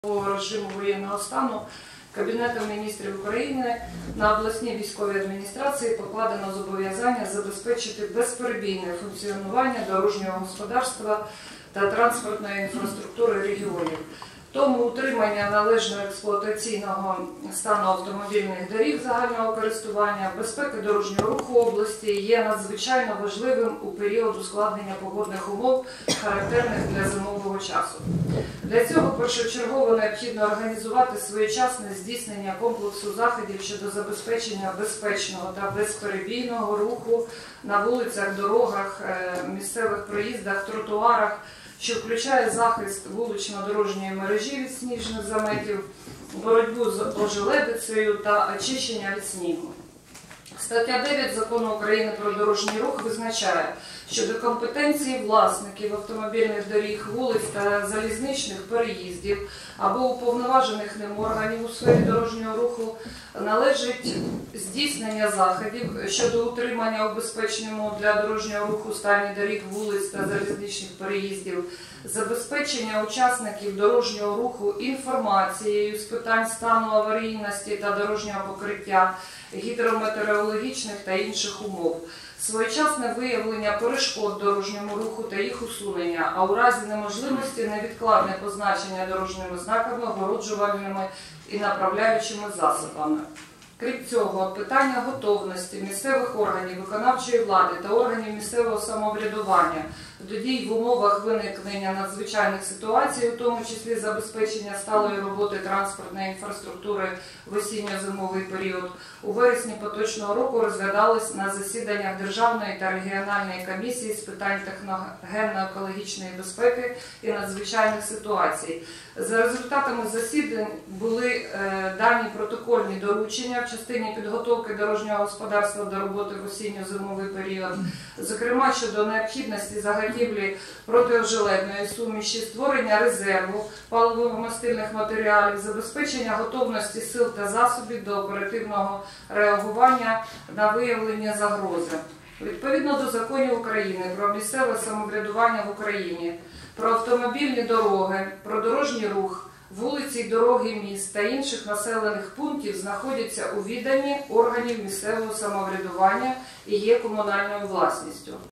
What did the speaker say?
По режиму воєнного стану Кабінетом міністрів України на обласні військові адміністрації покладено зобов'язання забезпечити безперебійне функціонування дорожнього господарства та транспортної інфраструктури регіонів. Тому утримання належного експлуатаційного стану автомобільних доріг загального користування, безпеки дорожнього руху області є надзвичайно важливим у період ускладнення погодних умов, характерних для зимового часу. Для цього першочергово необхідно організувати своєчасне здійснення комплексу заходів щодо забезпечення безпечного та безперебійного руху на вулицях, дорогах, місцевих проїздах, тротуарах, що включає захист вулично-дорожньої мережі від сніжних заметів, боротьбу з ожеледицею та очищення від снігу. Стаття 9 Закону України про дорожній рух визначає, що до компетенції власників автомобільних доріг, вулиць та залізничних переїздів або уповноважених ним органів у сфері дорожнього руху належить здійснення заходів щодо утримання у безпечному для дорожнього руху стані доріг, вулиць та залізничних переїздів, забезпечення учасників дорожнього руху інформацією з питань стану аварійності та дорожнього покриття, гідрометеорологічних та інших умов, своєчасне виявлення перешкод дорожньому руху та їх усунення, а у разі неможливості невідкладне позначення дорожніми знаками, огороджувальними і направляючими засобами. Крім цього, питання готовності місцевих органів виконавчої влади та органів місцевого самоврядування до дій в умовах виникнення надзвичайних ситуацій, у тому числі забезпечення сталої роботи транспортної інфраструктури в осінньо-зимовий період, у вересні поточного року розглядались на засіданнях Державної та регіональної комісії з питань техногенно-екологічної безпеки і надзвичайних ситуацій. За результатами засідань були дані протокольні доручення в частині підготовки дорожнього господарства до роботи в осінньо-зимовий період, зокрема щодо необхідності заготівлі протиожеледної суміші, створення резерву паливно-мастильних матеріалів, забезпечення готовності сил та засобів до оперативного реагування на виявлення загрози. Відповідно до законів України про місцеве самоврядування в Україні, про автомобільні дороги, про дорожній рух, вулиці, дороги міст та інших населених пунктів знаходяться у віданні органів місцевого самоврядування і є комунальною власністю.